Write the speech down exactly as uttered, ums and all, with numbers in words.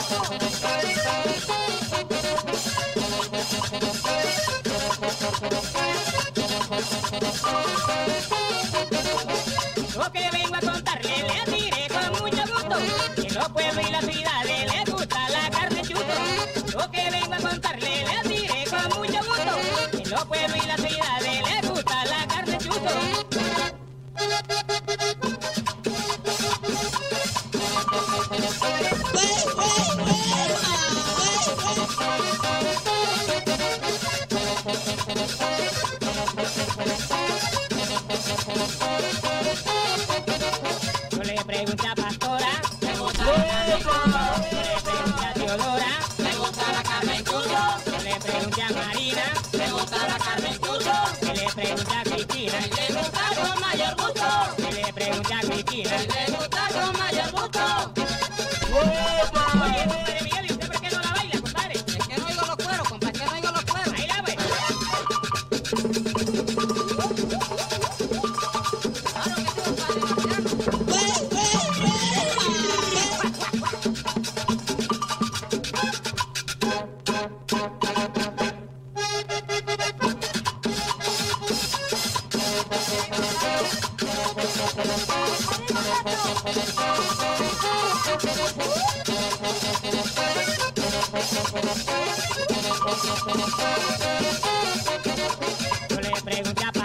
Lo que vengo a contarle le diré con mucho gusto, que en los pueblos y las ciudades les gusta la carne chuto. Lo que vengo a contarle le diré con mucho gusto, que en los pueblos y las ciudades les gusta la carne chuto. Yo le pregunté a Pastora, ¿me gusta la carne chuto? Yo le pregunté a Teodora, ¿me gusta la carne chuto? Yo le pregunté a Marina, ¿me gusta la carne chuto? Y le pregunté a Cristina, ¿le gusta con mayor gusto? Y le pregunté a Cristina, ¿le gusta con mayor gusto? Oye, compadre Miguel, ¿y usted por qué no la baila, compadre? Es que no oigo los cueros, compa, es que no oigo los cueros. Ahí la ve. Claro que sí, compadre, Marciano. Yo le pregunté a